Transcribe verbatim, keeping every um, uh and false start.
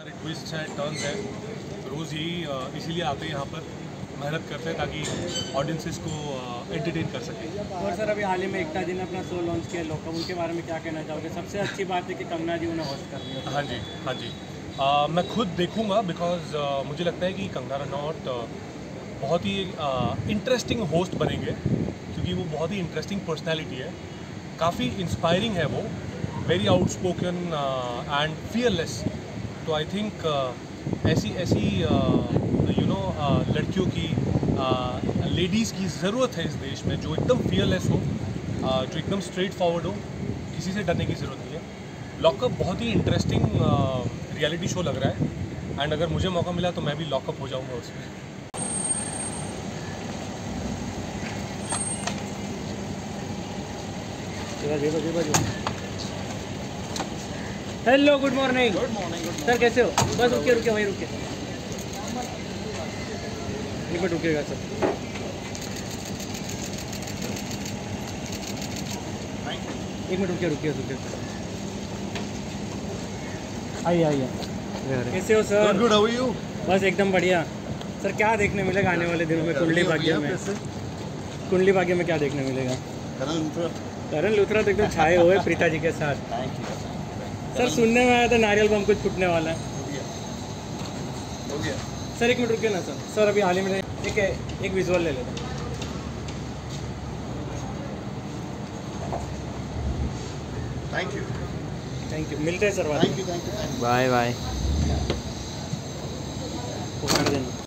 सारे ट्विस्ट हैं, टर्न्स हैं, रोज़ यही इसीलिए आते हैं यहाँ पर, मेहनत करते हैं ताकि ऑडियंसेस को एंटरटेन कर सकें। और सर अभी हाल ही में एकता जी ने अपना शो लॉन्च किया लॉकअप, उनके बारे में क्या कहना चाहोगे? सबसे अच्छी बात है कि कंगना जी उन्हें होस्ट कर रही है। हाँ जी, हाँ जी, आ, मैं खुद देखूँगा बिकॉज मुझे लगता है कि कंगना रनौत बहुत ही इंटरेस्टिंग होस्ट बनेंगे क्योंकि वो बहुत ही इंटरेस्टिंग पर्सनैलिटी है, काफ़ी इंस्पायरिंग है वो, वेरी आउटस्पोकन एंड फियरलेस। तो आई थिंक ऐसी ऐसी यू नो लड़कियों की, लेडीज़ की ज़रूरत है इस देश में जो एकदम फियरलेस हो, uh, जो एकदम स्ट्रेट फॉरवर्ड हो, किसी से डरने की ज़रूरत नहीं है। लॉकअप बहुत ही इंटरेस्टिंग रियलिटी शो लग रहा है एंड अगर मुझे मौका मिला तो मैं भी लॉकअप हो जाऊँगा उसमें। Hello, good morning. Good morning sir, कैसे हो? बस रुके रुके वहीं रुके, एक मिनट रुकेगा सर। एक मिनट रुकिए रुकिए रुकिए आइए आइए। कैसे हो sir? Good, how are you? बस एकदम बढ़िया। सर क्या देखने मिलेगा आने वाले दिनों में कुंडली भाग्य में? कुंडली भाग्य में क्या देखने मिलेगा? करण लूथरा। करण लूथरा तो एकदम छाए हुए प्रीता जी के साथ। सर सुनने में आया था नारियल बम कुछ फूटने वाला है। हो गया। सर एक मिनट रुकिए ना सर। सर अभी हाल ही में एक एक विजुअल ले लेते हैं। थैंक यू थैंक यू, मिलते हैं sir. Thank you thank you bye bye. पकड़ देना।